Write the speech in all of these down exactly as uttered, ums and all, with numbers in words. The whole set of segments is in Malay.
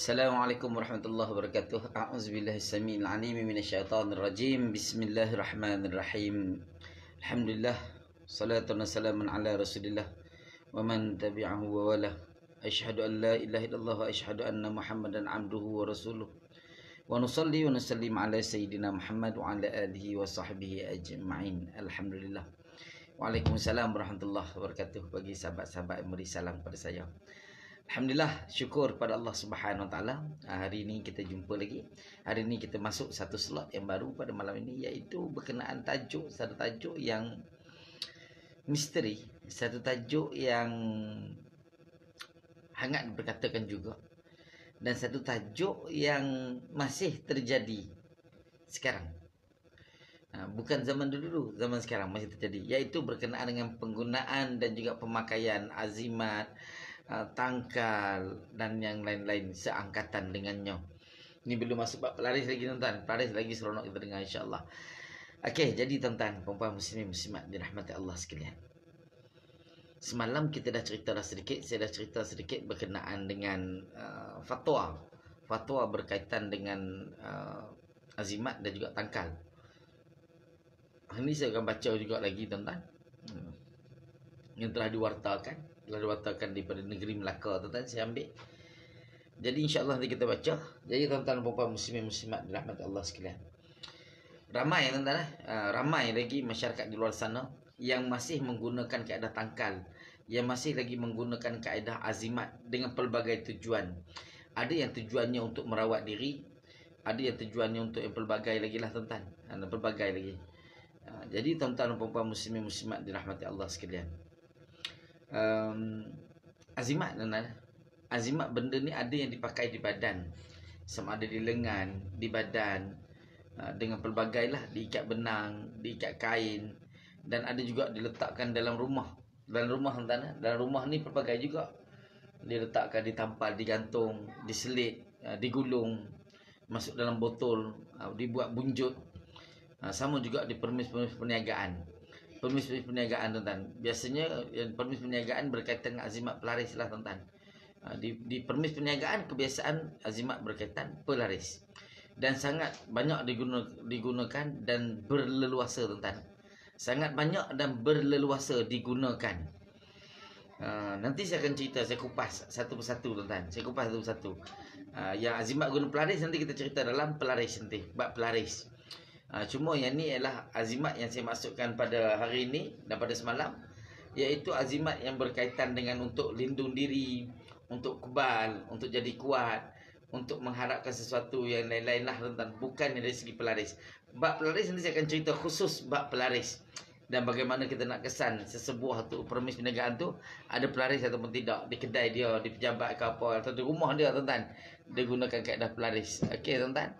Assalamualaikum warahmatullahi wabarakatuh. A'udzubillahi samiil alim minasyaitonir rajim. Bismillahirrahmanirrahim. Alhamdulillah, salatu wassalamun ala Rasulillah wa man tabi'ahu wa wala. Asyhadu an la ilaha illallah wa asyhadu anna Muhammadan abduhu wa rasuluh. Wa nusalli wa nusallim ala sayyidina Muhammad wa ala alihi wa sahbihi ajma'in. Alhamdulillah. Waalaikumsalam warahmatullahi wabarakatuh. Bagi sahabat-sahabat yang beri salam pada saya. Alhamdulillah, syukur pada Allah Subhanahu Wa Taala. Hari ini kita jumpa lagi. Hari ini kita masuk satu slot yang baru pada malam ini, iaitu berkenaan tajuk, satu tajuk yang misteri, satu tajuk yang hangat diperkatakan juga, dan satu tajuk yang masih terjadi sekarang. Bukan zaman dulu, zaman sekarang masih terjadi, iaitu berkenaan dengan penggunaan dan juga pemakaian azimat, tangkal dan yang lain-lain seangkatan dengannya. Ini belum masuk bab pelaris lagi tuan-tuan. Pelaris lagi seronok kita dengar insya-Allah. Okey, jadi tuan-tuan, puan-puan muslimin muslimat dirahmati Allah sekalian. Semalam kita dah cerita dah sedikit, saya dah cerita sedikit berkenaan dengan uh, fatwa. Fatwa berkaitan dengan uh, azimat dan juga tangkal. Hari ini saya akan baca juga lagi tuan-tuan. Hmm. Yang telah diwartakan telah diwatakan daripada negeri Melaka, tuan-tuan, saya ambil. Jadi insya-Allah nanti kita baca. Jadi tuan-tuan dan puan muslimin muslimat dirahmati Allah sekalian. Ramai tuan-tuan, uh, ramai lagi masyarakat di luar sana yang masih menggunakan kaedah tangkal, yang masih lagi menggunakan kaedah azimat dengan pelbagai tujuan. Ada yang tujuannya untuk merawat diri, ada yang tujuannya untuk yang pelbagai lagi lah tuan-tuan. Ada pelbagai lagi. Uh, jadi tuan-tuan dan puan muslimin muslimat dirahmati Allah sekalian. Um, azimat tuan-tuan, azimat benda ni ada yang dipakai di badan, sama ada di lengan, di badan, uh, dengan pelbagai lah, diikat benang, diikat kain, dan ada juga diletakkan dalam rumah. Dalam rumah tuan-tuan, dalam rumah ni pelbagai juga, diletakkan, ditampal, digantung, diselit, uh, digulung, masuk dalam botol, uh, dibuat bunjut. uh, Sama juga di permis-permis perniagaan. Permis-permis perniagaan tuan-tuan, biasanya permis perniagaan berkaitan dengan azimat pelaris lah tuan-tuan. Di, di permis perniagaan kebiasaan azimat berkaitan pelaris, dan sangat banyak digunakan, digunakan dan berleluasa tuan-tuan. Sangat banyak dan berleluasa digunakan. Uh, nanti saya akan cerita, saya kupas satu persatu tuan-tuan. Saya kupas satu persatu. Uh, yang azimat guna pelaris nanti kita cerita dalam pelaris nanti, bab pelaris. Ha, cuma yang ni adalah azimat yang saya masukkan pada hari ini dan pada semalam, iaitu azimat yang berkaitan dengan untuk lindung diri, untuk kebal, untuk jadi kuat, untuk mengharapkan sesuatu yang lain-lain lah tuan-tuan. Bukan dari segi pelaris. Bab pelaris nanti saya akan cerita khusus bab pelaris, dan bagaimana kita nak kesan sesebuah tu permis perniagaan tu ada pelaris ataupun tidak, di kedai dia, di pejabat ke apa, atau di rumah dia tuan-tuan, dia gunakan kaedah pelaris. Okey tuan-tuan.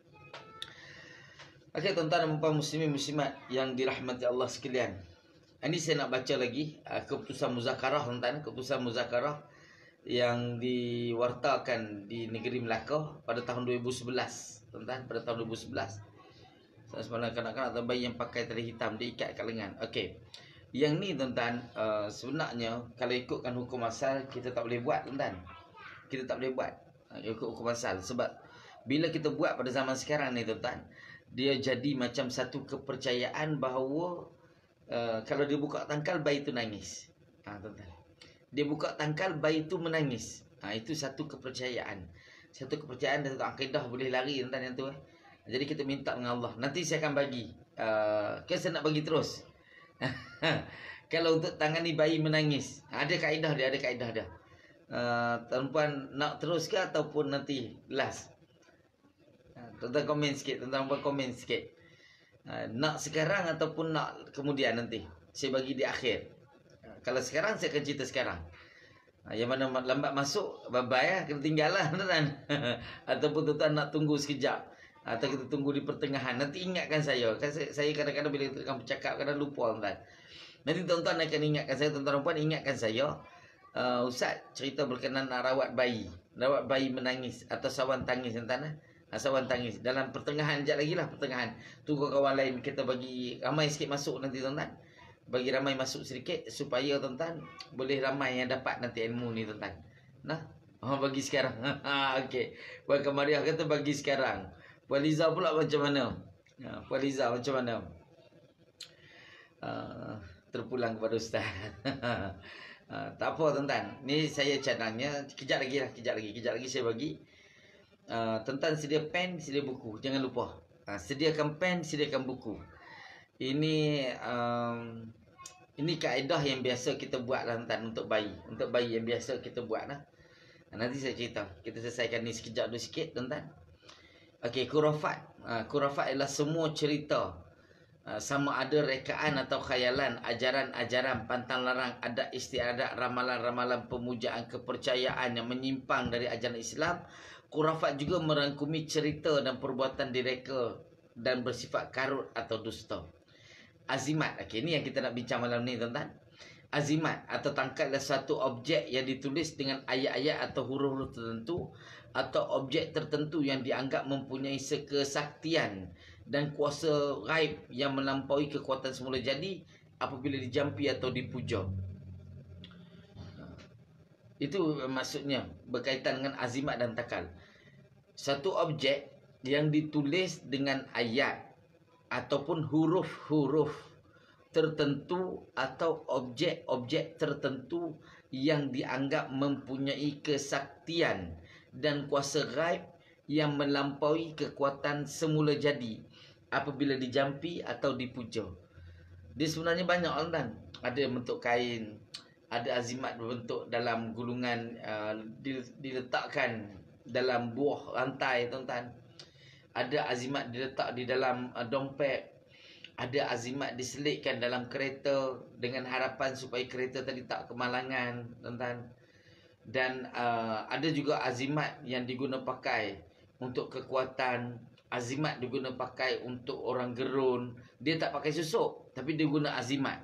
Okey tuan-tuan dan puan muslimin muslimat yang dirahmati Allah sekalian. Ini saya nak baca lagi uh, keputusan muzakarah tuan-tuan, keputusan muzakarah yang diwartakan di negeri Melaka pada tahun dua ribu sebelas tuan-tuan, pada tahun dua ribu sebelas. Saya semalam kanak-kanak atau bayi yang pakai tali hitam diikat kat lengan. Okey. Yang ni tuan-tuan, uh, sebenarnya kalau ikutkan hukum asal kita tak boleh buat tuan-tuan. Kita tak boleh buat uh, ikut hukum asal, sebab bila kita buat pada zaman sekarang ni tuan-tuan, dia jadi macam satu kepercayaan bahawa uh, kalau dia buka tangkal, bayi tu nangis. Ha, tuan-tuan. Dia buka tangkal, bayi tu menangis. Ha, itu satu kepercayaan. Satu kepercayaan dan satu akidah boleh lari tuan-tuan yang tu. Eh. Jadi kita minta dengan Allah. Nanti saya akan bagi. Uh, kan saya nak bagi terus. Kalau untuk tangani bayi menangis, ada kaedah dia, ada kaedah dia. Uh, tuan-puan nak terus ke ataupun nanti last? Tuan-tuan komen sikit, tuan-tuan buat komen sikit. Uh, nak sekarang ataupun nak kemudian nanti? Saya bagi di akhir. Uh, kalau sekarang saya akan cerita sekarang. Uh, yang mana lambat masuk, bye-bye lah, kena tinggal lah tuan-tuan. Ataupun tuan-tuan nak tunggu sekejap, atau kita tunggu di pertengahan. Nanti ingatkan saya. Kan saya, saya kadang-kadang bila kita akan bercakap, kadang lupa tuan-tuan. Nanti tuan-tuan akan ingatkan saya, tuan-tuan puan ingatkan saya. Uh, Ustaz cerita berkenaan nak rawat bayi. Rawat bayi menangis atau sawan tangis tuan-tuan. Asawan tangis dalam pertengahan, sekejap lagi lah pertengahan. Tunggu kawan lain, kita bagi ramai sikit masuk nanti tuan-tuan. Bagi ramai masuk sedikit supaya tuan-tuan boleh ramai yang dapat nanti ilmu ni tuan-tuan. Nah, Oh, bagi sekarang. Okey. Puan Kamariah kata bagi sekarang. Puan Liza pula macam mana? Ha, Puan Liza macam mana? Uh, terpulang kepada Ustaz. uh, tak apa tuan-tuan. Ni saya cadangnya. Kejap lagi lah. Kejap lagi. Kejap lagi saya bagi. Uh, tuan-tuan sedia pen, sedia buku. Jangan lupa. Uh, sediakan pen, sediakan buku. Ini... Um, Ini kaedah yang biasa kita buat lah tuan-tuan untuk bayi. Untuk bayi yang biasa kita buat lah. Nanti saya cerita. Kita selesaikan ni sekejap dulu sikit tuan-tuan. Okey, khurafat. Uh, khurafat adalah semua cerita. Uh, sama ada rekaan atau khayalan, ajaran-ajaran, pantang larang, adat istiadat, ramalan-ramalan, pemujaan, kepercayaan yang menyimpang dari ajaran Islam. Khurafat juga merangkumi cerita dan perbuatan direka dan bersifat karut atau dusta. Azimat. Okey, ini yang kita nak bincang malam ni tuan-tuan. Azimat atau tangkal adalah satu objek yang ditulis dengan ayat-ayat atau huruf-huruf tertentu atau objek tertentu yang dianggap mempunyai kesaktian dan kuasa gaib yang melampaui kekuatan semula jadi apabila dijampi atau dipuja. Itu maksudnya berkaitan dengan azimat dan takal. Satu objek yang ditulis dengan ayat ataupun huruf-huruf tertentu atau objek-objek tertentu yang dianggap mempunyai kesaktian dan kuasa gaib yang melampaui kekuatan semula jadi apabila dijampi atau dipuja. Dia sebenarnya banyak kan. Ada bentuk kain, ada azimat berbentuk dalam gulungan, uh, diletakkan dalam buah rantai tuan-tuan. Ada azimat diletak di dalam uh, dompet. Ada azimat diselitkan dalam kereta dengan harapan supaya kereta tadi tak kemalangan, tuan-tuan. Dan uh, ada juga azimat yang diguna pakai untuk kekuatan. Azimat diguna pakai untuk orang gerun. Dia tak pakai susuk, tapi dia guna azimat.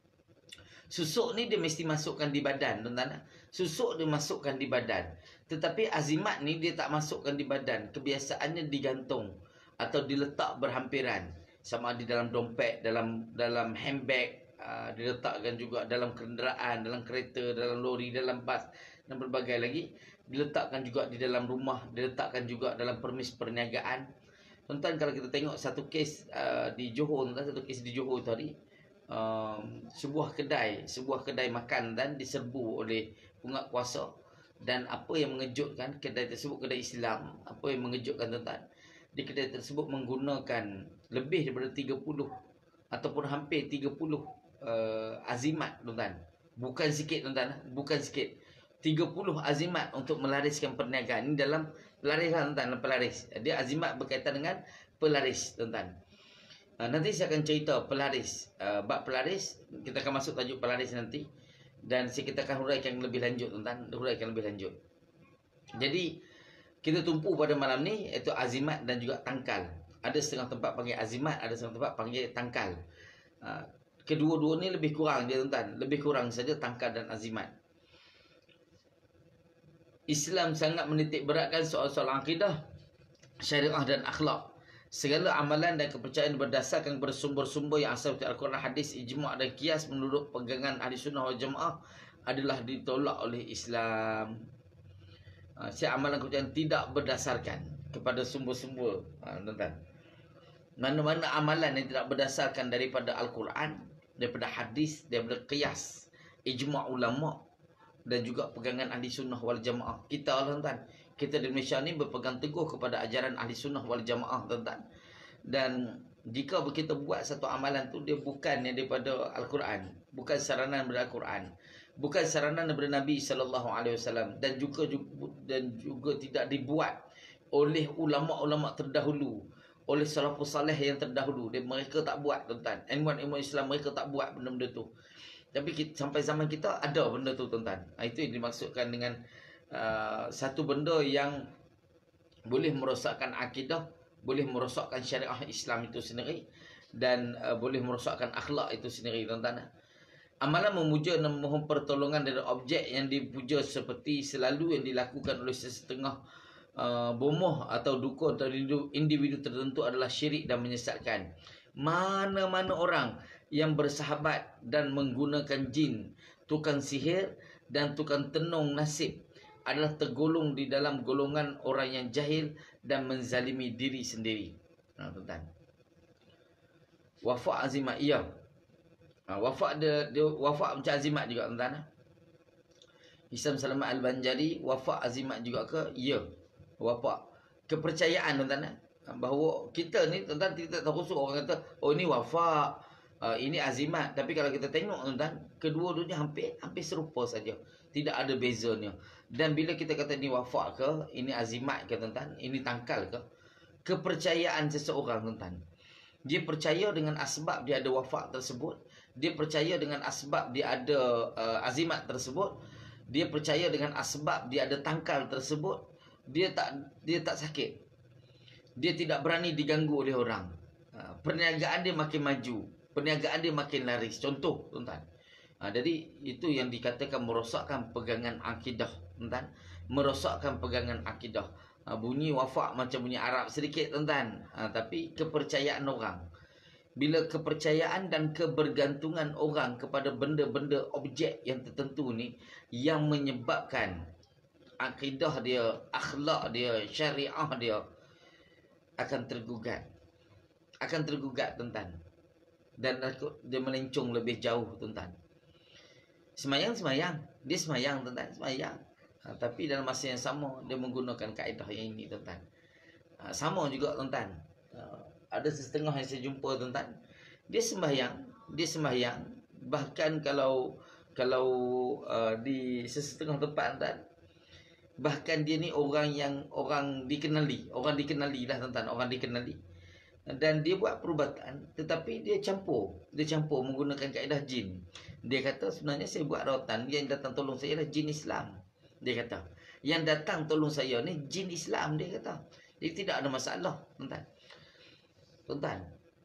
Susuk ni dia mesti masukkan di badan, tuan-tuan. Susuk dia masukkan di badan. Tetapi azimat ni dia tak masukkan di badan. Kebiasaannya digantung atau diletak berhampiran. Sama ada dalam dompet, dalam dalam handbag, uh, diletakkan juga dalam kenderaan, dalam kereta, dalam lori, dalam bas dan berbagai lagi. Diletakkan juga di dalam rumah, diletakkan juga dalam permis perniagaan. Tuan-tuan, kalau kita tengok satu kes uh, di Johor, tuan-tuan, satu kes di Johor tadi, um, sebuah kedai, sebuah kedai makan dan diserbu oleh penguat kuasa. Dan apa yang mengejutkan, kedai tersebut kedai Islam, apa yang mengejutkan tuan-tuan, di kedai tersebut menggunakan lebih daripada tiga puluh ataupun hampir tiga puluh uh, azimat tuan-tuan. Bukan sikit tuan-tuan, bukan sikit. tiga puluh azimat untuk melariskan perniagaan. Ini dalam pelaris lah tuan-tuan, pelaris. Dia azimat berkaitan dengan pelaris tuan-tuan. Uh, nanti saya akan cerita pelaris. Uh, bab pelaris, kita akan masuk tajuk pelaris nanti. Dan kita akan huraikan lebih lanjut tuan-tuan, huraikan lebih lanjut. Jadi kita tumpu pada malam ni iaitu azimat dan juga tangkal. Ada setengah tempat panggil azimat, ada setengah tempat panggil tangkal. Uh, kedua-dua ni lebih kurang dia tuan-tuan, lebih kurang saja tangkal dan azimat. Islam sangat menitik beratkan soal-soal akidah, syariah dan akhlak. Segala amalan dan kepercayaan berdasarkan bersumber-sumber yang asal dari Al-Quran, hadis, ijma' dan qiyas menurut pegangan ahli sunnah wal jamaah adalah ditolak oleh Islam. Uh, si amalan kepercayaan tidak berdasarkan kepada sumber-sumber, uh, tuan-tuan. Mana-mana amalan yang tidak berdasarkan daripada Al-Quran, daripada hadis, daripada qiyas, ijma' ulama' dan juga pegangan ahli sunnah wal jamaah. Kita tuan-tuan, kita di Malaysia ni berpegang teguh kepada ajaran ahli sunnah wal jamaah tuan-tuan. Dan jika kita buat satu amalan tu, dia bukan yang daripada Al-Quran, bukan saranan daripada Al-Quran, bukan saranan daripada Nabi sallallahu alaihi wasallam, dan juga dan juga tidak dibuat oleh ulama-ulama terdahulu, oleh salafus saleh yang terdahulu. Dia, mereka tak buat tuan-tuan. Ilmuwan-ilmuwan Islam mereka tak buat benda-benda tu. Tapi kita, sampai zaman kita ada benda tu tuan-tuan. Itu yang dimaksudkan dengan uh, satu benda yang boleh merosakkan akidah, boleh merosakkan syariah Islam itu sendiri, dan uh, boleh merosakkan akhlak itu sendiri tuan-tuan. Amalan memuja dan memohon pertolongan dari objek yang dipuja seperti selalu yang dilakukan oleh sesetengah uh, bomoh atau dukun atau individu tertentu adalah syirik dan menyesatkan. Mana-mana orang yang bersahabat dan menggunakan jin, tukang sihir dan tukang tenung nasib adalah tergolong di dalam golongan orang yang jahil dan menzalimi diri sendiri. Ha, tuan-tuan. Wafa' azimat, iya. Ha, wafa' dia, dia wafa' macam azimat juga, tuan-tuan. Hisam Salamat Al-Banjari, wafa' azimat juga ke? Ya. Wafa' kepercayaan, tuan-tuan. Bahawa kita ni, tuan-tuan, kita tak khusus orang kata, oh ini wafa', uh, ini azimat. Tapi kalau kita tengok, tuan-tuan, kedua-duanya hampir hampir serupa saja. Tidak ada bezanya. Dan bila kita kata ini wafa' ke, ini azimat ke, tuan-tuan, ini tangkal ke, kepercayaan seseorang, tuan-tuan. Dia percaya dengan asbab dia ada wafa' tersebut. Dia percaya dengan asbab dia ada uh, azimat tersebut. Dia percaya dengan asbab dia ada tangkal tersebut. Dia tak dia tak sakit. Dia tidak berani diganggu oleh orang. Uh, perniagaan dia makin maju. Perniagaan dia makin laris. Contoh, tuan-tuan. Uh, jadi itu yang dikatakan merosakkan pegangan akidah, tuan-tuan. Merosakkan pegangan akidah. Uh, bunyi wafa' macam bunyi Arab sedikit, tuan-tuan. Uh, tapi kepercayaan orang. Bila kepercayaan dan kebergantungan orang kepada benda-benda objek yang tertentu ni yang menyebabkan akidah dia, akhlak dia, syariah dia akan tergugat. Akan tergugat, tuan-tuan. Dan dia melencong lebih jauh, tuan-tuan. Semayang-semayang. Dia semayang, tuan-tuan. Semayang. Ha, tapi dalam masa yang sama, dia menggunakan kaedah yang ini, tuan-tuan. Ha, sama juga, tuan-tuan. Ha, ada setengah yang saya jumpa, tuan-tuan. Dia sembahyang. Dia sembahyang. Bahkan kalau kalau uh, di sesetengah tempat, tuan-tuan. Bahkan dia ni orang yang orang dikenali. Orang dikenali lah, tuan-tuan. Orang dikenali. Dan dia buat perubatan. Tetapi dia campur. Dia campur menggunakan kaedah jin. Dia kata sebenarnya saya buat rawatan. Yang datang tolong saya adalah jin Islam. Dia kata. Yang datang tolong saya ni jin Islam. Dia kata. Jadi tidak ada masalah, tuan-tuan. Tuan-tuan.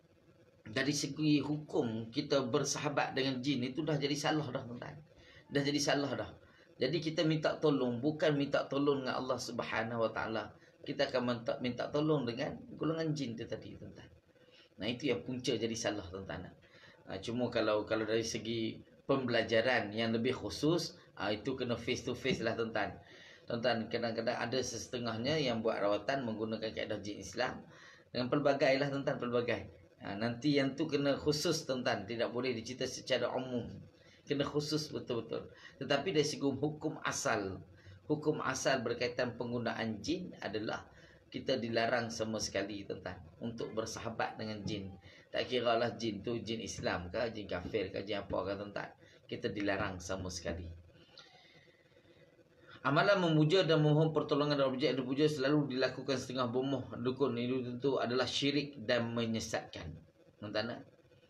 Dari segi hukum kita bersahabat dengan jin itu dah jadi salah dah, tuan-tuan. Dah jadi salah dah. Jadi kita minta tolong. Bukan minta tolong dengan Allah Subhanahu Wa Taala. Kita akan minta, minta tolong dengan golongan jin itu tadi, tuan-tuan. Nah, itu yang punca jadi salah, tuan-tuan. Ha, cuma kalau kalau dari segi pembelajaran yang lebih khusus, ha, itu kena face to face lah, tuan-tuan. Tuan-tuan, kadang-kadang ada setengahnya yang buat rawatan menggunakan kaedah jin Islam. Dengan pelbagai lah, tuan-tuan, pelbagai. Ha, nanti yang tu kena khusus, tuan-tuan. Tidak boleh dicerita secara umum. Kena khusus betul-betul. Tetapi dari segi hukum asal, hukum asal berkaitan penggunaan jin adalah kita dilarang sama sekali, tuan-tuan, untuk bersahabat dengan jin. Tak kira lah jin tu jin Islam ke, jin kafir ke, jin apa ke, tuan-tuan. Kita dilarang sama sekali. Amalan memuja dan memohon pertolongan dari objek yang dipuja selalu dilakukan setengah bomoh dukun. Itu tentu adalah syirik dan menyesatkan, tuan-tuan.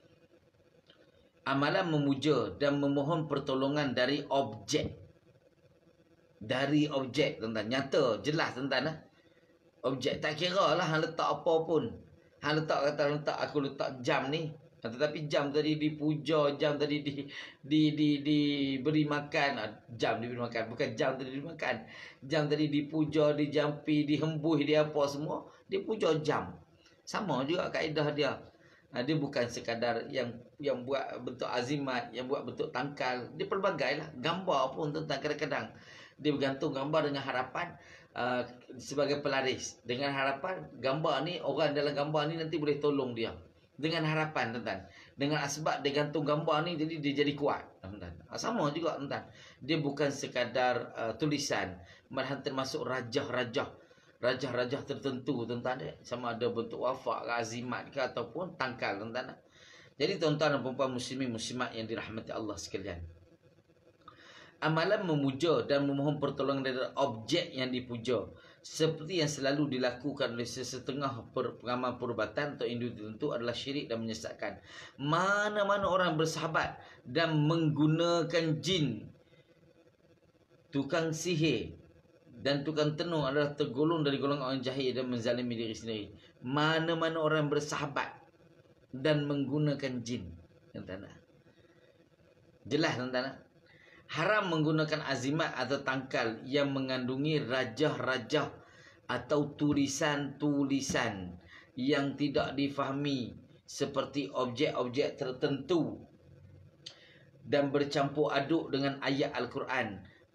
Amalan memuja dan memohon pertolongan dari objek. Dari objek, tuan-tuan. Nyata, jelas, tuan-tuan. Objek, tak kira lah hang letak apa pun. Hang letak, kata letak, aku letak jam ni. Tetapi jam tadi dipuja, jam tadi di, di, di, diberi makan. Jam diberi makan, bukan jam tadi diberi makan. Jam tadi dipuja, dijampi, dihembuh, dia apa semua. Dia puja jam. Sama juga kaedah dia. Dia bukan sekadar yang yang buat bentuk azimat, yang buat bentuk tangkal. Dia pelbagai lah. Gambar pun, tuan-tuan, kadang-kadang dia bergantung gambar dengan harapan uh, sebagai pelaris. Dengan harapan gambar ni, orang dalam gambar ni nanti boleh tolong dia. Dengan harapan, tuan-tuan. Dengan asbab dia gantung gambar ni, jadi dia jadi kuat, tuan-tuan. Sama juga, tuan-tuan. Dia bukan sekadar uh, tulisan. Malahan termasuk rajah-rajah. Rajah-rajah tertentu, tuan-tuan. Sama ada bentuk wafa' ke, azimat ke, ataupun tangkal, tuan-tuan. Jadi, tuan-tuan dan perempuan muslimin muslimat yang dirahmati Allah sekalian. Amalan memuja dan memohon pertolongan dari objek yang dipuja, seperti yang selalu dilakukan oleh sesetengah pengamal perubatan atau individu tertentu, adalah syirik dan menyesatkan. Mana-mana orang bersahabat dan menggunakan jin, tukang sihir dan tukang tenung adalah tergolong dari golongan orang jahil dan menzalimi diri sendiri. Mana-mana orang bersahabat dan menggunakan jin, tuan-tuan. Jelas, tuan-tuan. Haram menggunakan azimat atau tangkal yang mengandungi rajah-rajah atau tulisan-tulisan yang tidak difahami seperti objek-objek tertentu dan bercampur aduk dengan ayat Al-Quran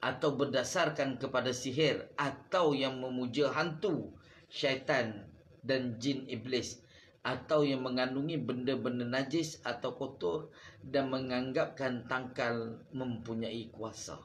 atau berdasarkan kepada sihir, atau yang memuja hantu, syaitan dan jin iblis, atau yang mengandungi benda-benda najis atau kotor dan menganggapkan tangkal mempunyai kuasa.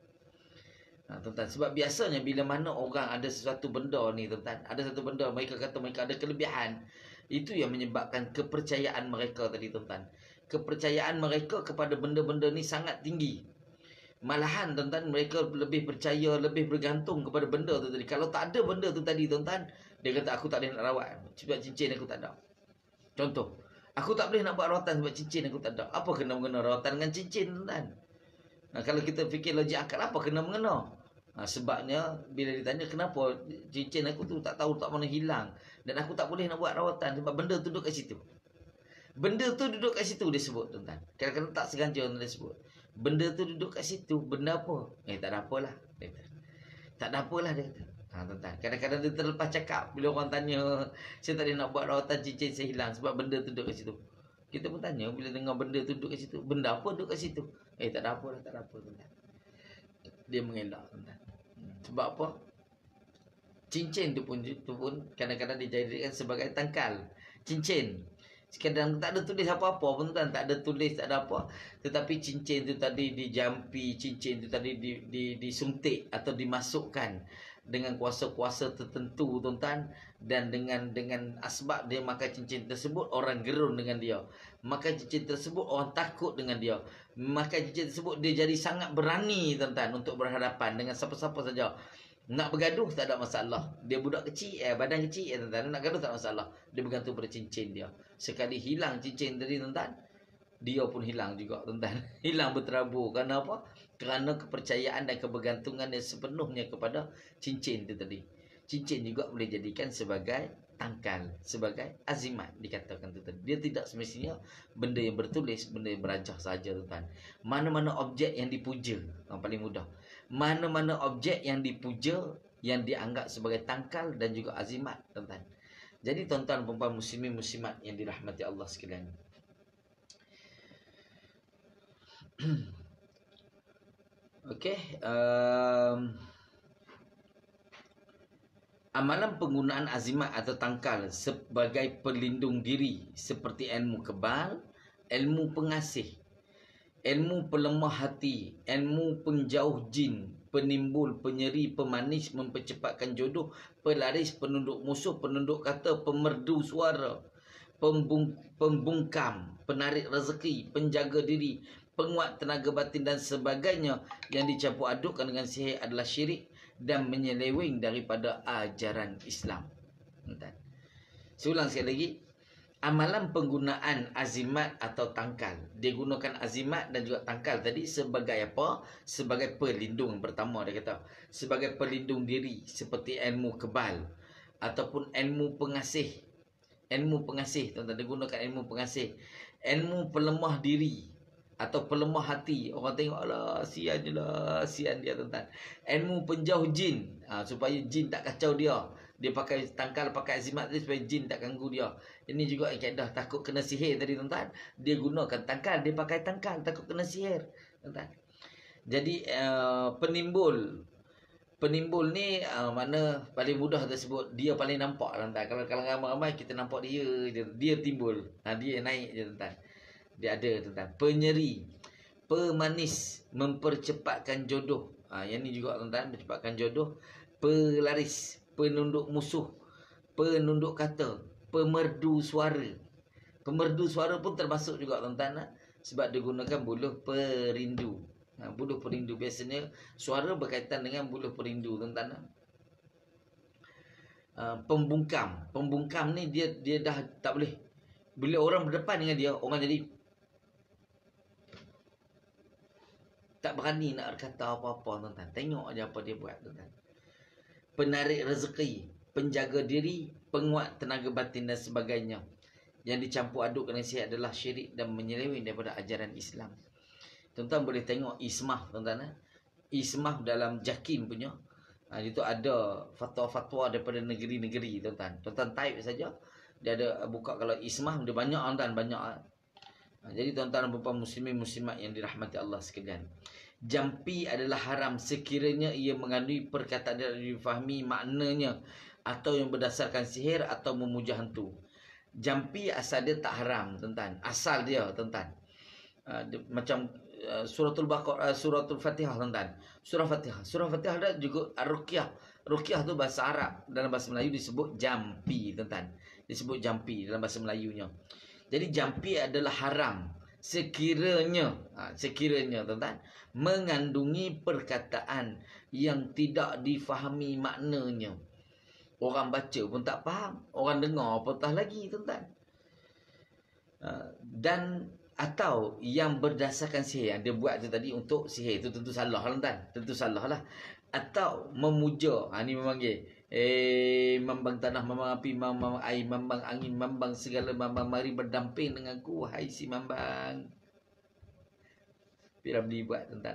Ha, tuan-tuan, sebab biasanya bila mana orang ada sesuatu benda ni, tuan-tuan, ada satu benda mereka kata mereka ada kelebihan, itu yang menyebabkan kepercayaan mereka tadi, tuan-tuan. Kepercayaan mereka kepada benda-benda ni sangat tinggi. Malahan, tuan-tuan, mereka lebih percaya, lebih bergantung kepada benda tu tadi. Kalau tak ada benda tu tadi, tuan-tuan, dia kata aku tak boleh nak rawat sebab cincin aku tak ada. Contoh, aku tak boleh nak buat rawatan sebab cincin aku tak ada. Apa kena mengena rawatan dengan cincin, tuan-tuan? Nah, kalau kita fikir logik akal, apa kena mengena? Ha, sebabnya bila ditanya kenapa cincin aku tu tak tahu tak mana hilang dan aku tak boleh nak buat rawatan sebab benda tu duduk kat situ. Benda tu duduk kat situ dia sebut, tuan-tuan. Kadang-kadang tak sengaja dia sebut. Benda tu duduk kat situ, benda apa? Eh, tak ada apalah. Dia kata. Tak ada apalah, dia kata. Ha, tuan-tuan. Kadang-kadang dia terlepas cakap bila orang tanya, saya tak boleh nak buat rawatan cincin saya hilang sebab benda tu duduk kat situ. Kita pun tanya bila dengar benda tu duduk kat situ, benda apa duduk kat situ? Eh, tak ada apalah, tak ada apa, tuan-tuan. Dia mengelak, tuan-tuan. Sebab apa? Cincin tu pun tu pun kadang-kadang dijadikan sebagai tangkal. Cincin. Kadang tak ada tulis apa-apa pun, tuan, tak ada tulis, tak ada apa. Tetapi cincin tu tadi dijampi, cincin tu tadi di, di, disuntik atau dimasukkan dengan kuasa-kuasa tertentu, tuan-tuan, dan dengan dengan asbab dia makan cincin tersebut, orang gerun dengan dia. Makan cincin tersebut, orang takut dengan dia. Makan cincin tersebut, dia jadi sangat berani, tuan-tuan, untuk berhadapan dengan siapa-siapa saja. Nak bergaduh tak ada masalah. Dia budak kecil, eh, badan kecil, eh, tuan-tuan. Nak gaduh tak ada masalah. Dia bergantung pada cincin dia. Sekali hilang cincin tadi, tuan-tuan, dia pun hilang juga, tuan-tuan. Hilang berterabur. Kerana apa? Kerana kepercayaan dan kebergantungan yang sepenuhnya kepada cincin itu tadi. Cincin juga boleh jadikan sebagai tangkal, sebagai azimat, dikatakan tu tadi. Dia tidak semestinya benda yang bertulis, benda yang berancah saja, tuan-tuan. Mana-mana objek yang dipuja, yang paling mudah. Mana-mana objek yang dipuja, yang dianggap sebagai tangkal dan juga azimat, tuan-tuan. Jadi tuan-tuan dan puan muslimin muslimat yang dirahmati Allah sekalian. Okey, um, amalan penggunaan azimat atau tangkal sebagai pelindung diri seperti ilmu kebal, ilmu pengasih, ilmu pelemah hati, ilmu penjauh jin, penimbul, penyeri, pemanis, mempercepatkan jodoh, pelaris, penunduk musuh, penunduk kata, pemerdu suara, pembung, pembungkam, penarik rezeki, penjaga diri, penguat tenaga batin dan sebagainya yang dicampur adukkan dengan sihir adalah syirik dan menyeleweng daripada ajaran Islam. Entah. Saya ulang sekali lagi. Amalan penggunaan azimat atau tangkal. Dia gunakan azimat dan juga tangkal tadi sebagai apa? Sebagai pelindung. Pertama dia kata. Sebagai pelindung diri. Seperti ilmu kebal. Ataupun ilmu pengasih. Ilmu pengasih. Tuan-tuan, dia gunakan ilmu pengasih. Ilmu pelemah diri. Atau pelemah hati. Orang tengok, alah, sian je lah. Sian dia, tuan-tuan. Ilmu penjauh jin. Ha, supaya jin tak kacau dia. Dia pakai tangkal, pakai azimat tadi supaya jin tak ganggu dia. Ini juga kaedah takut kena sihir tadi, tuan-tuan. Dia gunakan tangkal, dia pakai tangkal, takut kena sihir, tuan-tuan. Jadi uh, penimbul. Penimbul ni uh, mana paling mudah tersebut, dia paling nampak, tuan-tuan. Kalau kalau ramai-ramai kita nampak dia, dia, dia timbul. Ha, dia naik je, tuan-tuan. Dia ada, tuan-tuan. Penyeri, pemanis, mempercepatkan jodoh. Ha, yang ni juga, tuan-tuan, mempercepatkan jodoh. Pelaris, penunduk musuh, penunduk kata, pemerdu suara. Pemerdu suara pun termasuk juga, tuan-tuan, sebab dia gunakan buluh perindu. Ha, buluh perindu biasanya suara berkaitan dengan buluh perindu, tuan-tuan. Uh, pembungkam, pembungkam ni dia dia dah tak boleh. Bila orang berdepan dengan dia, orang jadi tak berani nak berkata apa-apa, tuan-tuan. Tengok aja apa dia buat, tuan-tuan. Penarik rezeki, penjaga diri, penguat tenaga batin dan sebagainya. Yang dicampur aduk dengan sihir adalah syirik dan menyeleweng daripada ajaran Islam. Tuan-tuan boleh tengok ismah, tuan-tuan. Ismah dalam Jakim punya. Ha, itu ada fatwa-fatwa daripada negeri-negeri, tuan-tuan. Tuan-tuan type saja. Dia ada buka kalau ismah, dia banyak, tuan-tuan. Banyak. Jadi tuan-tuan dan puan muslimin muslimat yang dirahmati Allah sekalian, jampi adalah haram sekiranya ia mengandungi perkataan yang difahami maknanya atau yang berdasarkan sihir atau memuja hantu. Jampi asal dia tak haram, tuan-tuan. Asal dia, tuan-tuan. Uh, dia, macam uh, suratul Baqarah, uh, suratul Fatihah, tuan-tuan. Surah Fatihah. Surah Fatihah ada juga Ruqyah. Ruqyah tu bahasa Arab, dalam bahasa Melayu disebut jampi, tuan-tuan. Disebut jampi dalam bahasa Melayunya. Jadi jampi adalah haram sekiranya, ha, sekiranya tuan-tuan, mengandungi perkataan yang tidak difahami maknanya. Orang baca pun tak faham, orang dengar pun tak lagi, tuan-tuan. Ha, dan atau yang berdasarkan sihir, yang dia buat tu tadi untuk sihir, itu tentu salah, tuan-tuan. Tentu salah lah. Atau memuja, ha, ni memanggil, eh, mambang tanah, mambang api, mambang air, mambang angin, mambang segala mambang, mari berdamping denganku, wahai si mambang. Piramli buat, tuan-tuan.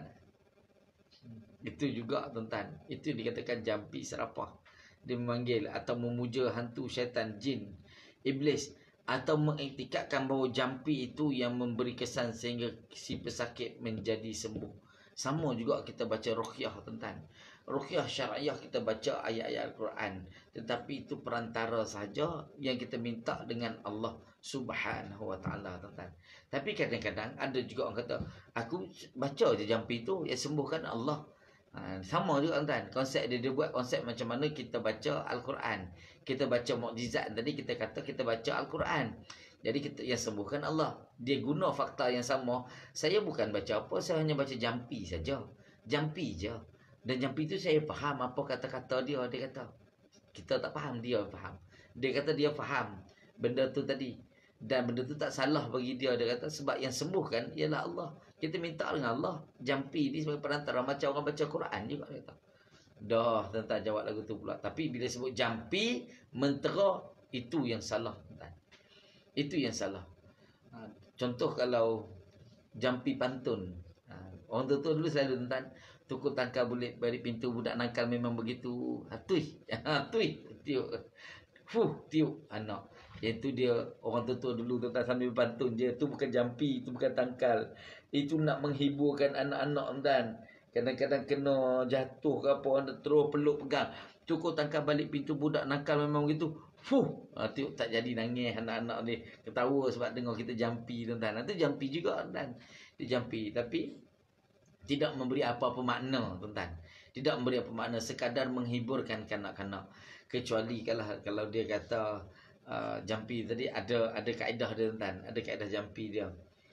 Itu juga, tuan-tuan. Itu dikatakan jampi serapah. Dia memanggil atau memuja hantu, syaitan, jin, iblis. Atau mengiktikadkan bahawa jampi itu yang memberi kesan sehingga si pesakit menjadi sembuh. Sama juga kita baca ruqyah, tuan-tuan. Ruqyah syariah kita baca ayat-ayat Al-Quran. Tetapi itu perantara sahaja yang kita minta dengan Allah Subhanahu Wa Taala, tuan-tuan. Tapi kadang-kadang ada juga orang kata, aku baca je jampi itu, ya sembuhkan Allah. Ha, sama juga, tuan-tuan. Konsep dia, dia buat konsep macam mana kita baca Al-Quran. Kita baca mukjizat tadi, kita kata kita baca Al-Quran. Jadi kita yang sembuhkan Allah. Dia guna fakta yang sama. Saya bukan baca apa, saya hanya baca jampi saja. Jampi je. Dan jampi itu saya faham apa kata-kata dia. Dia kata, kita tak faham, dia faham. Dia kata dia faham benda tu tadi. Dan benda tu tak salah bagi dia. Dia kata sebab yang sembuhkan ialah Allah. Kita minta dengan Allah. Jampi ni sebagai perantara. Macam orang baca Quran juga. Dia kata. Dah, tuan-tuan jawab lagu tu pula. Tapi bila sebut jampi, mentera, itu yang salah, tuan-tuan. Itu yang salah. Ha, contoh kalau jampi pantun. Ha, orang tua-tua dulu selalu, tuan-tuan, tukul tangkal bulit balik pintu, budak nakal memang begitu. Hatui. Hatui. Tiup. Fuh, tiup anak. Iaitu dia, orang tua-tua dulu, tuan-tuan, sambil pantun je. Itu bukan jampi, itu bukan tangkal. Itu nak menghiburkan anak-anak, tuan-tuan. Kadang-kadang kena jatuh ke apa, orang terus peluk pegang. Cukup tangkap balik pintu, budak nakal memang begitu. Fuh, ha, tu tak jadi nangis anak-anak ni. Ketawa sebab dengar kita jampi, tuan-tuan. Itu jampi juga, tuan-tuan. Dia jampi. Tapi tidak memberi apa-apa makna, tuan-tuan. Tidak memberi apa makna. Sekadar menghiburkan kanak-kanak. Kecuali kalau kalau dia kata uh, jampi tadi ada ada kaedah dia, tuan-tuan. Ada kaedah jampi dia.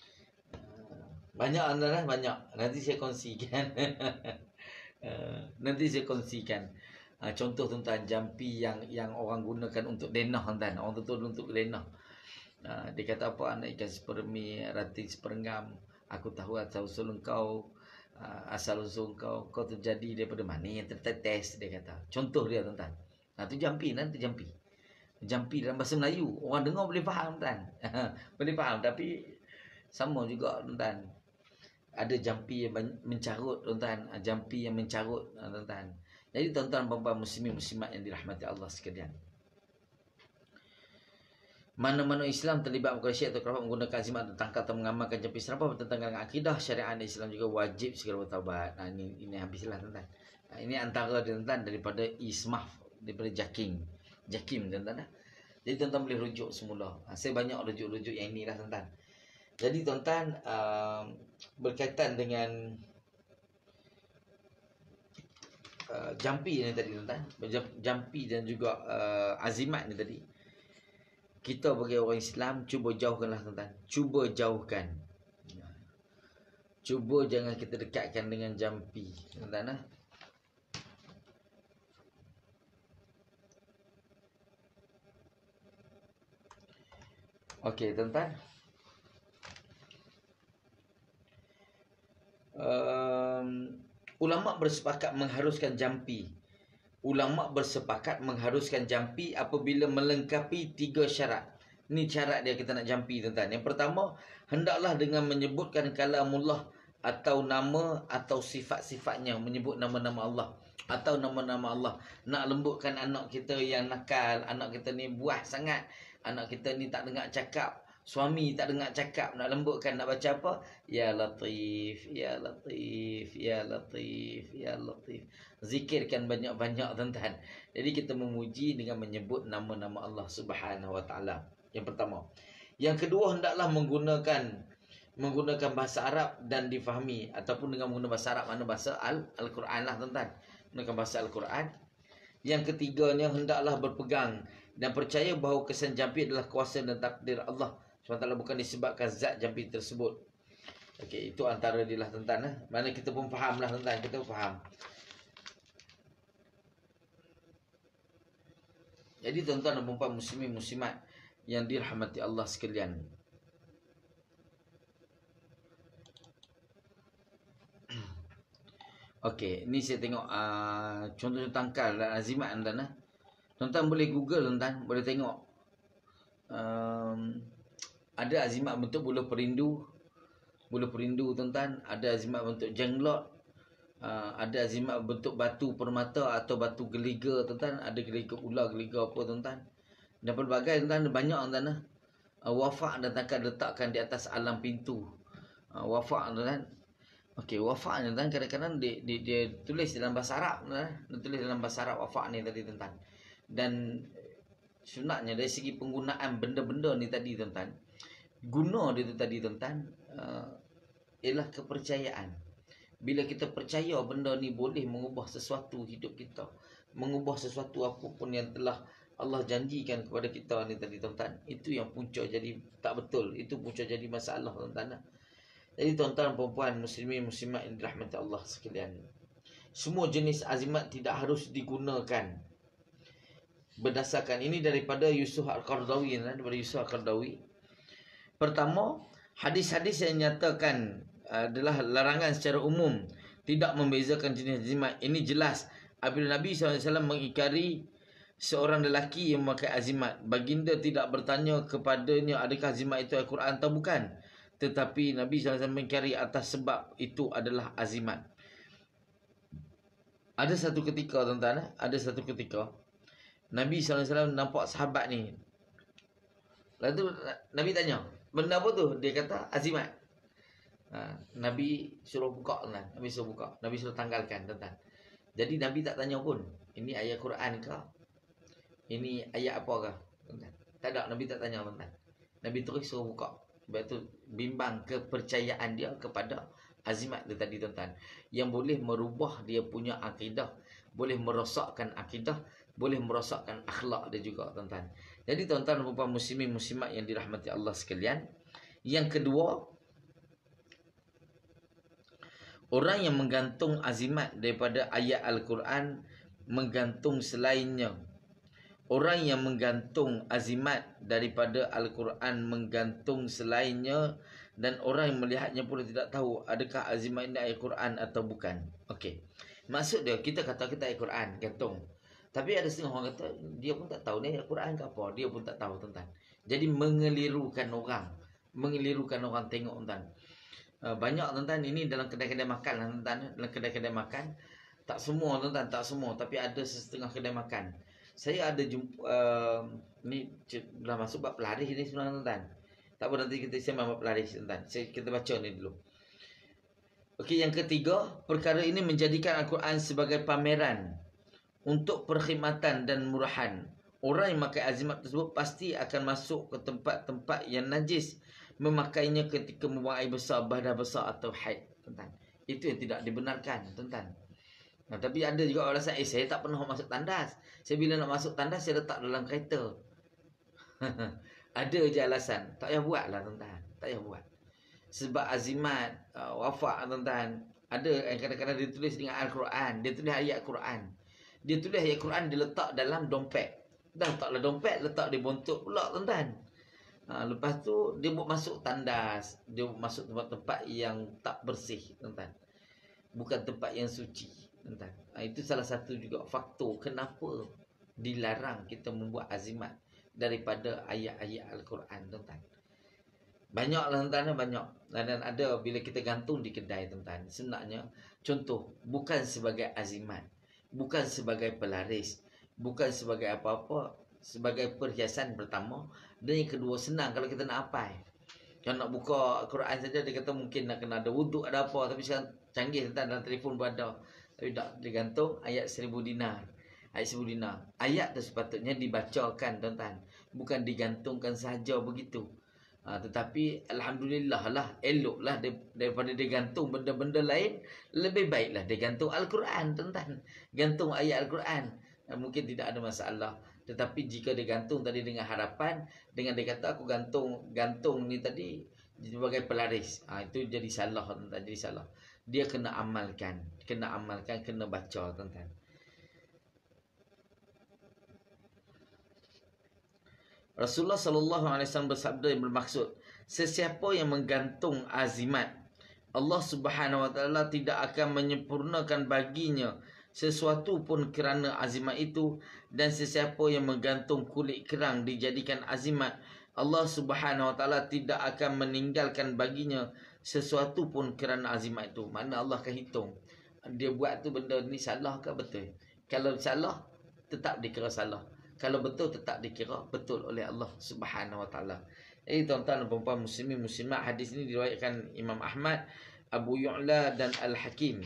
Banyak, tuan-tuan, banyak. Nanti saya kongsikan. Nanti saya kongsikan. Contoh, tuan-tuan, jampi yang yang orang gunakan untuk denah, tuan-tuan. Orang tuntut untuk denah. Dia kata apa? Anak ikan spermi, ranting seperenggam. Aku tahu asal-usul engkau. Asal-usul engkau. Kau terjadi daripada mana yang tertetes, dia kata. Contoh dia, tuan-tuan. Nah, itu jampi, nanti jampi. Jampi dalam bahasa Melayu. Orang dengar boleh faham, tuan. Boleh faham. Tapi sama juga, tuan-tuan. Ada jampi yang mencarut, tuan-tuan. Jampi yang mencarut, tuan-tuan. Jadi tuan-tuan, puan-puan, muslimin muslimat yang dirahmati Allah sekalian. Mana-mana Islam terlibat perkara syirik atau kerap menggunakan zimat atau tangkal atau mengamalkan jampi serapah bertentangan dengan akidah syariat Islam juga wajib segera bertaubat. Nah, ini ini habislah, tuan-tuan. Nah, ini antara, tuan-tuan, daripada ismaf, daripada jaking. Jakim, tuan-tuan. Jadi tuan-tuan boleh rujuk semula. Nah, saya banyak rujuk-rujuk yang inilah, tuan-tuan. Jadi tuan-tuan, uh, berkaitan dengan uh, jampi ni tadi, tuan-tuan, jampi dan juga uh, azimat ni tadi, kita bagi orang Islam cuba jauhkanlah, tuan-tuan. Cuba jauhkan. Cuba jangan kita dekatkan dengan jampi, tuan-tuan. Okey, tuan-tuan. Um, ulama bersepakat mengharuskan jampi. Ulama bersepakat mengharuskan jampi apabila melengkapi tiga syarat. Ni syarat dia kita nak jampi, tuan-tuan. Yang pertama, hendaklah dengan menyebutkan kalamullah atau nama atau sifat-sifatnya, menyebut nama-nama Allah atau nama-nama Allah. Nak lembutkan anak kita yang nakal, anak kita ni buah sangat, anak kita ni tak dengar cakap, Suami tak dengar cakap, nak lembutkan, nak baca apa? Ya Latif, Ya Latif, Ya Latif, Ya Latif. Zikirkan banyak-banyak tuan-tuan. Jadi kita memuji dengan menyebut nama-nama Allah Subhanahu Wa Taala. Yang pertama. Yang kedua, hendaklah menggunakan menggunakan bahasa Arab dan difahami, ataupun dengan menggunakan bahasa Arab, mana bahasa Al- Al-Quran lah tuan-tuan. Menggunakan bahasa Al-Quran. Yang ketiganya, hendaklah berpegang dan percaya bahawa kesan jampi adalah kuasa dan takdir Allah subhanahu wa taala, bukan disebabkan zat jampi tersebut. Okey, itu antara dia lah tuan-tuan. Eh. Mana kita pun faham lah tuan-tuan, kita pun faham. Jadi tuan-tuan dan puan muslimin muslimat yang dirahmati Allah sekalian. Okey, ni saya tengok uh, contoh tangkal dan azimat tuan-tuan. Eh. Tuan-tuan boleh Google tuan-tuan, boleh tengok. Um, ada azimat bentuk buluh perindu, buluh perindu tuan-tuan. Ada azimat bentuk jenglot. Uh, ada azimat bentuk batu permata atau batu geliga tuan-tuan. Ada geliga ular, geliga apa tuan-tuan. Dan pelbagai tuan-tuan, banyak tuan-tuan. Uh, wafak dan takkan letakkan di atas alam pintu. Uh, wafak tuan-tuan. Okey, wafak ni tuan, kadang-kadang dia, dia, dia tulis dalam bahasa Arab tuan. Dia tulis dalam bahasa Arab wafak ni tadi tuan-tuan. Dan sunatnya dari segi penggunaan benda-benda ni tadi tuan-tuan, guna dia tu tadi tuan-tuan, uh, ialah kepercayaan. Bila kita percaya benda ni boleh mengubah sesuatu hidup kita, mengubah sesuatu apapun yang telah Allah janjikan kepada kita ni tadi tuan-tuan, itu yang punca jadi tak betul, itu punca jadi masalah tuan-tuan. Jadi tuan-tuan puan-puan muslimin muslimat yang dirahmati Allah sekalian, semua jenis azimat tidak harus digunakan berdasarkan ini daripada Yusuf Al-Qaradawi, daripada Yusuf Al-Qaradawi. Pertama, hadis-hadis yang nyatakan adalah larangan secara umum, tidak membezakan jenis azimat. Ini jelas apabila Nabi sallallahu alaihi wasallam mengingkari seorang lelaki yang memakai azimat. Baginda tidak bertanya kepadanya adakah azimat itu Al-Quran atau bukan, tetapi Nabi sallallahu alaihi wasallam mengingkari atas sebab itu adalah azimat. Ada satu ketika tuan-tuan, ada satu ketika Nabi sallallahu alaihi wasallam nampak sahabat ni. Lalu Nabi tanya, benda apa tu? Dia kata azimat. Ha, Nabi suruh buka tuan. Nabi suruh buka. Nabi suruh tanggalkan tuan. Jadi Nabi tak tanya pun, ini ayat Quran ke? Ini ayat apa ke? Tuan. Tak ada, Nabi tak tanya tuan. Nabi terus suruh buka. Sebab tu bimbang kepercayaan dia kepada azimat dia tadi tuan. Yang boleh merubah dia punya akidah, boleh merosakkan akidah, boleh merosakkan akhlak dia juga tuan-tuan. Jadi tuan-tuan dan puan muslimin muslimat yang dirahmati Allah sekalian, yang kedua, orang yang menggantung azimat daripada ayat Al-Quran menggantung selainnya. Orang yang menggantung azimat daripada Al-Quran menggantung selainnya, dan orang yang melihatnya pun tidak tahu adakah azimat ini ayat Quran atau bukan. Okey. Maksud dia, kita kata kita ayat Quran gantung. Tapi ada setengah orang kata dia pun tak tahu ni ayat Quran ke apa, dia pun tak tahu tuan-tuan. Jadi mengelirukan orang, mengelirukan orang tengok tuan-tuan. Uh, banyak tuan-tuan ini dalam kedai-kedai makan lah tuan-tuan, dalam kedai-kedai makan. Tak semua tuan-tuan, tak semua, tapi ada setengah kedai makan. Saya ada jumpa uh, ni dah masuk bab pelaris ni sebenarnya tuan-tuan. Tak apa, nanti kita sembang bab pelaris tuan-tuan. Saya kita baca ni dulu. Okey, yang ketiga, perkara ini menjadikan Al-Quran sebagai pameran untuk perkhidmatan dan murahan. Orang yang memakai azimat tersebut pasti akan masuk ke tempat-tempat yang najis, memakainya ketika membuang air besar, badah besar atau haid, tuan-tuan. Itu yang tidak dibenarkan, tuan-tuan. Nah, tapi ada juga orang rasa, eh saya tak pernah masuk tandas. Saya bila nak masuk tandas, saya letak dalam kereta. Ada je alasan. Tak payah buat lah, tuan-tuan. Tak payah buat. Sebab azimat, uh, wafak, tuan-tuan. Ada yang kadang-kadang dia tulis dengan Al-Quran. Dia tulis ayat Quran. Dia tulis ayat Quran, dia letak dalam dompet. Dah letaklah dompet, letak di bontot pula tuan-tuan. Ha, lepas tu dia buat masuk tandas, dia buat masuk tempat-tempat yang tak bersih tuan-tuan. Bukan tempat yang suci tuan-tuan. Ha, itu salah satu juga faktor kenapa dilarang kita membuat azimat daripada ayat-ayat Al-Quran tuan-tuan. Banyaklah tuan-tuan, banyak. Dan ada bila kita gantung di kedai tuan-tuan. Sebenarnya contoh bukan sebagai azimat, bukan sebagai pelaris, bukan sebagai apa-apa, sebagai perhiasan pertama, Dan yang kedua, senang kalau kita nak hafal. Kalau nak buka Quran saja, dia kata mungkin nak kena ada wuduk, ada apa. Tapi sekarang canggih tentang dalam telefon pun ada. Tapi tak, dia gantung ayat seribu dinar. Ayat seribu dinar. Ayat tu sepatutnya dibacakan, tuan-tuan. Bukan digantungkan sahaja begitu. Ha, tetapi Alhamdulillah lah, elok lah daripada dia gantung benda-benda lain. Lebih baiklah dia gantung Al-Quran, tuan-tuan. Gantung ayat Al-Quran. Ha, mungkin tidak ada masalah. Tetapi jika dia gantung tadi dengan harapan, dengan dia kata aku gantung gantung ni tadi sebagai pelaris, ha, itu jadi salah, tuan-tuan, jadi salah. Dia kena amalkan, kena amalkan, kena baca, tuan-tuan. Rasulullah sallallahu alaihi wasallam bersabda yang bermaksud, sesiapa yang menggantung azimat, Allah Subhanahu wa taala tidak akan menyempurnakan baginya sesuatu pun kerana azimat itu, dan sesiapa yang menggantung kulit kerang dijadikan azimat, Allah Subhanahu wa taala tidak akan meninggalkan baginya sesuatu pun kerana azimat itu. Makna Allah akan hitung dia buat tu benda ni salah ke betul. Kalau salah, tetap dikira salah. Kalau betul, tetap dikira betul oleh Allah Subhanahu wa taala. Jadi tuan-tuan dan puan-puan muslimin muslimat, hadis ini diriwayatkan Imam Ahmad, Abu Yu'la dan Al-Hakim.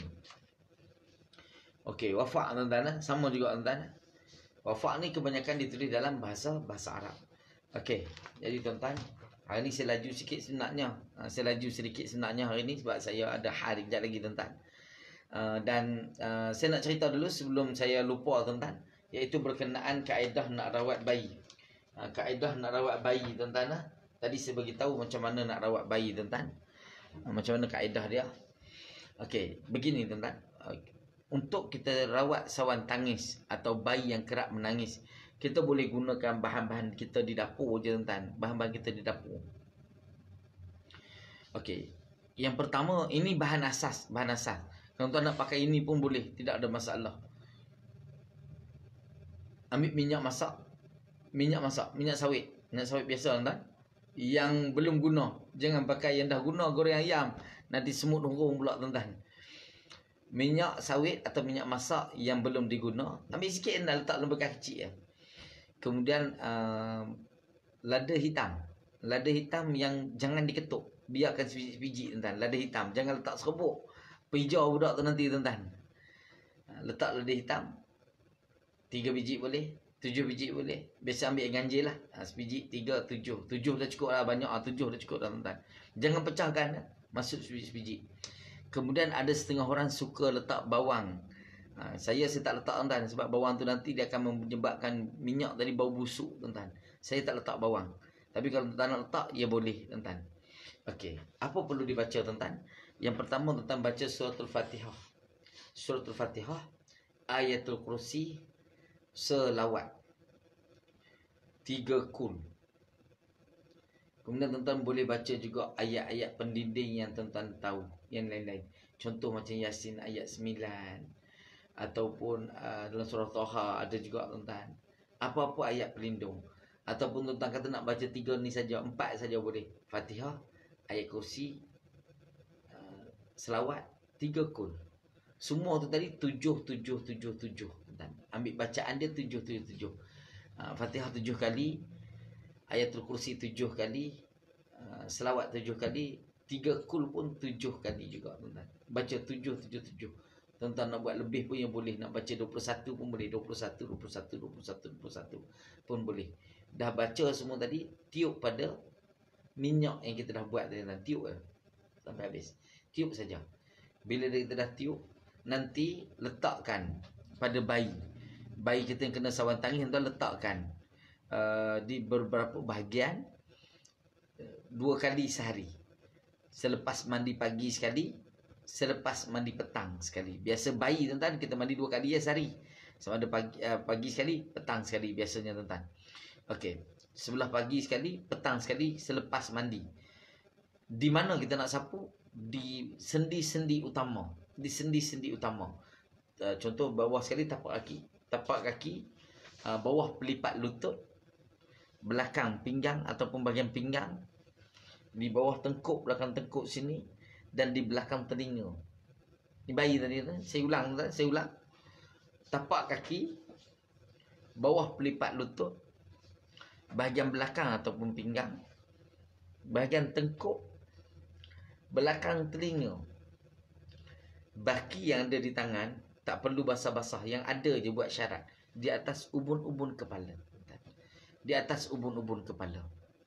Okey, wafa' tuan-tuan, sama juga tuan-tuan. Wafa' ni kebanyakan ditulis dalam bahasa bahasa Arab. Okey, jadi tuan-tuan, hari ni saya laju sikit sebenarnya. Saya laju sedikit sebenarnya hari ni sebab saya ada hal kejap lagi, tuan-tuan. Uh, dan uh, saya nak cerita dulu sebelum saya lupa, tuan-tuan, iaitu berkenaan kaedah nak rawat bayi. Uh, kaedah nak rawat bayi, tuan-tuan. Uh. Tadi saya beritahu macam mana nak rawat bayi, tuan-tuan. Uh, macam mana kaedah dia. Okey, begini, tuan-tuan. Okay. Untuk kita rawat sawan tangis atau bayi yang kerap menangis, kita boleh gunakan bahan-bahan kita di dapur je, tuan-tuan. Bahan-bahan kita di dapur. Okey. Yang pertama, ini bahan asas, bahan asas. Kalau tuan nak pakai ini pun boleh, tidak ada masalah. Ambil minyak masak. Minyak masak, minyak sawit. Minyak sawit biasa, tuan-tuan. Yang belum guna, jangan pakai yang dah guna goreng ayam. Nanti semut hurung pula, tuan-tuan. Minyak sawit atau minyak masak yang belum diguna, ambil sikit dan letak dalam bekas kecil ya. Kemudian uh, lada hitam. Lada hitam yang jangan diketuk, biarkan sebiji-sebiji, tuan-tuan. Lada hitam, jangan letak serbuk. Pijau budak tu nanti, tuan-tuan. Letak lada hitam tiga biji boleh, tujuh biji boleh. Biasa ambil yang ganjil lah. Sebiji, tiga, tujuh. Tujuh dah cukup lah, banyak lah. Tujuh dah cukup lah, tuan-tuan. Jangan pecahkan, masuk sebiji-sebiji. Kemudian ada setengah orang suka letak bawang. Ha, saya saya tak letak, tuan-tuan, sebab bawang tu nanti dia akan menyebabkan minyak tadi bau busuk, tuan-tuan. Saya tak letak bawang. Tapi kalau tuan-tuan nak letak, ya boleh, tuan-tuan. Okey, apa perlu dibaca, tuan-tuan? Yang pertama, tuan-tuan baca suratul Fatihah. Suratul Fatihah, ayatul kursi, selawat. Tiga kul. Kemudian tuan-tuan boleh baca juga ayat-ayat pendinding yang tuan-tuan tahu, yang lain-lain. Contoh macam Yasin ayat sembilan. Ataupun uh, dalam surah Taha ada juga, tuan-tuan. Apa-apa ayat pelindung. Ataupun tuan-tuan kata nak baca tiga ni saja, empat saja boleh. Fatihah, ayat kursi, uh, selawat, tiga kul. Semua tu tadi tujuh, tujuh, tujuh, tujuh, tuan-tuan. Ambil bacaan dia tujuh, tujuh, tujuh. Uh, Fatihah tujuh kali, ayatul kursi tujuh kali, uh, selawat tujuh kali, tiga kul pun tujuh kali juga, tuan-tuan. Baca tujuh, tujuh, tujuh. Tuan-tuan nak buat lebih pun yang boleh. Nak baca dua puluh satu pun boleh. dua puluh satu, dua puluh satu, dua puluh satu, dua puluh satu pun boleh. Dah baca semua tadi, tiup pada minyak yang kita dah buat tadi, tuan-tuan. Tiup je sampai habis. Tiup saja. Bila kita dah tiup, nanti letakkan pada bayi. Bayi kita yang kena sawan tangis, tuan-tuan letakkan uh, di beberapa bahagian, dua kali sehari. Selepas mandi pagi sekali, selepas mandi petang sekali. Biasa bayi, tuan-tuan, kita mandi dua kali ya sehari. Sama ada pagi, uh, pagi sekali, petang sekali biasanya, tuan-tuan. Okey, sebelah pagi sekali, petang sekali, selepas mandi. Di mana kita nak sapu? Di sendi-sendi utama. Di sendi-sendi utama. Uh, contoh bawah sekali tapak kaki. Tapak kaki, uh, bawah pelipat lutut, belakang pinggang ataupun bahagian pinggang, di bawah tengkuk, belakang tengkuk sini, dan di belakang telinga. Ini bayi tadi, saya ulang, saya ulang. Tapak kaki, bawah pelipat lutut, bahagian belakang ataupun pinggang, bahagian tengkuk, belakang telinga, baki yang ada di tangan, tak perlu basah-basah, yang ada je buat syarat, di atas ubun-ubun kepala. Di atas ubun-ubun kepala.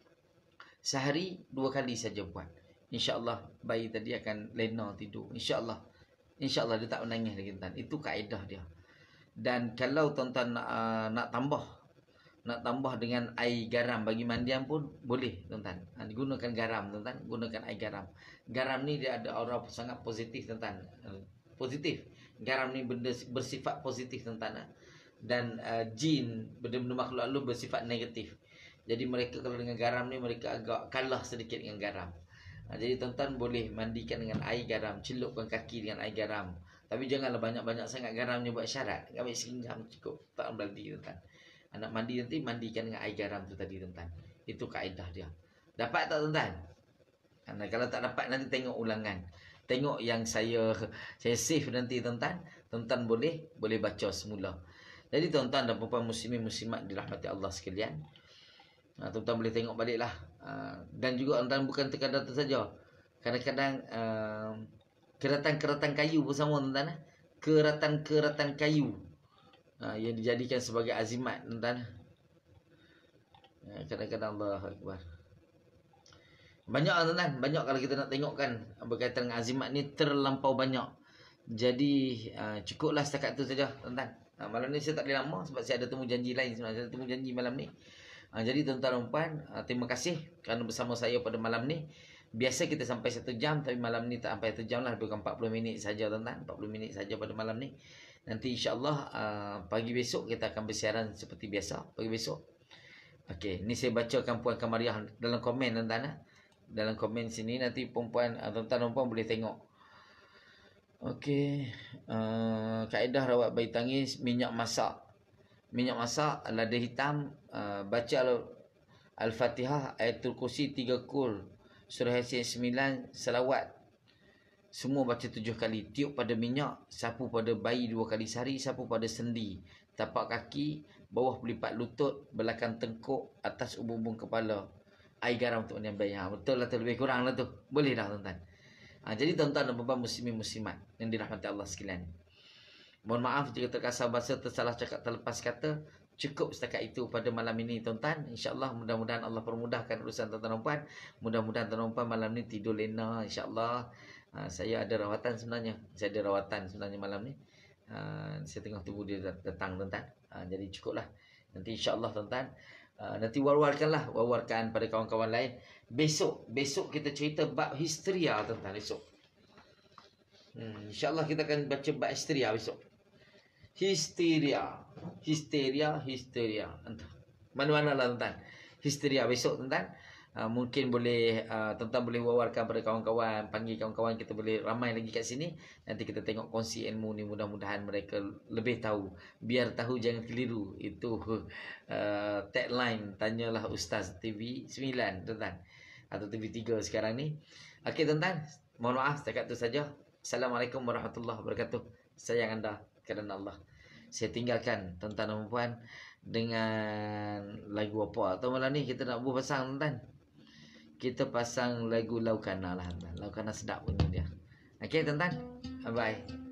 Sehari dua kali saja buat. InsyaAllah bayi tadi akan lena tidur. InsyaAllah. InsyaAllah dia tak menangis lagi tuan. Itu kaedah dia. Dan kalau tuan-tuan nak, uh, nak tambah, nak tambah dengan air garam bagi mandian pun boleh tuan-tuan. Uh, gunakan garam tuan-tuan. Gunakan air garam. Garam ni dia ada aura sangat positif tuan-tuan. Uh, positif. Garam ni benda bersifat positif tuan-tuan. Uh. Dan uh, jin, benda-benda makhluk halus bersifat negatif. Jadi mereka kalau dengan garam ni, mereka agak kalah sedikit dengan garam. Ha, jadi tuan-tuan boleh mandikan dengan air garam, celupkan kaki dengan air garam. Tapi janganlah banyak-banyak sangat garamnya buat syarat. Ambil singgam cukup, tak berarti tuan-tuan. Anak mandi nanti mandikan dengan air garam tu tadi tuan-tuan. Itu kaedah dia. Dapat tak tuan-tuan? Ha, kalau tak dapat nanti tengok ulangan. Tengok yang saya saya save nanti tuan-tuan. Tuan-tuan boleh boleh baca semula. Jadi tuan-tuan dan puan-puan muslimin muslimat dirahmati Allah sekalian. Ha, tuan-tuan boleh tengok baliklah. Ha, dan juga tuan-tuan bukan sekadar tu saja. Kadang-kadang uh, keratan-keratan kayu pun sama tuan-tuan. Keratan-keratan kayu uh, yang dijadikan sebagai azimat tuan-tuan. Kadang-kadang Allah Akbar. Banyak tuan-tuan. Banyak kalau kita nak tengokkan berkaitan dengan azimat ni terlampau banyak. Jadi uh, cukuplah setakat tu saja tuan-tuan. Ha, malam ni saya tak boleh lama sebab saya ada temu janji lain sebenarnya. Saya ada temu janji malam ni. Ha, jadi tuan-tuan dan puan, ha, terima kasih kerana bersama saya pada malam ni. Biasa kita sampai satu jam, tapi malam ni tak sampai satu jam lah. Bukan empat puluh minit saja tuan-tuan. empat puluh minit saja pada malam ni. Nanti insyaAllah uh, pagi besok kita akan bersiaran seperti biasa. Pagi besok. Okey, ni saya bacakan Puan Kamariah dalam komen tuan-tuan. Dalam komen sini nanti puan-puan, uh, tuan-tuan dan puan boleh tengok. Okey, uh, kaedah rawat bayi tangis, minyak masak. Minyak masak, lada hitam, uh, baca Al-Fatihah, Ayatul Kursi tiga kul, Surah Yasin sembilan, salawat. Semua baca tujuh kali. Tiup pada minyak, sapu pada bayi dua kali sehari, sapu pada sendi, tapak kaki, bawah pelipat lutut, belakang tengkuk, atas ubun-ubun kepala. Air garam untuk mandian bayi. Ha, betul lah tu, lebih kurang lah tu. Boleh dah tuan-tuan. Ha, jadi tuan-tuan dan puan-puan muslimin muslimat yang dirahmati Allah sekalian. Mohon maaf jika terkasar bahasa, tersalah cakap, terlepas kata. Cukup setakat itu pada malam ini tuan-tuan. InsyaAllah mudah-mudahan Allah permudahkan urusan tuan-tuan dan puan. Mudah-mudahan tuan-tuan dan puan malam ni tidur lena insyaAllah. Ha, saya ada rawatan sebenarnya. Saya ada rawatan sebenarnya malam ni. Ha, saya tengah tunggu dia datang tuan-tuan. Ha, jadi cukuplah. Nanti insyaAllah tuan-tuan. Uh, nanti war-warkanlah, war-warkan pada kawan-kawan lain. Besok, besok kita cerita bab histeria tuan-tuan besok. Hmm, InsyaAllah kita akan baca bab histeria besok. Histeria, histeria, histeria. Entah mana-mana lah tuan-tuan. Histeria besok tuan-tuan. Uh, mungkin boleh uh, tuan-tuan boleh wawarkan pada kawan-kawan, panggil kawan-kawan, kita boleh ramai lagi kat sini. Nanti kita tengok kongsi ilmu ni, mudah-mudahan mereka lebih tahu. Biar tahu jangan keliru. Itu uh, tagline tanyalah Ustaz T V sembilan tuan-tuan, atau T V tiga sekarang ni. Okey tuan-tuan, mohon maaf setakat tu saja. Assalamualaikum warahmatullahi wabarakatuh. Sayang anda kerana Allah. Saya tinggalkan tuan-tuan dan puan dengan lagu apa atau malam ni kita nak buat pasang tuan-tuan. Kita pasang lagu Laukana lah tuan. Laukana sedap bunyi dia. Okey tuan-tuan. Bye bye.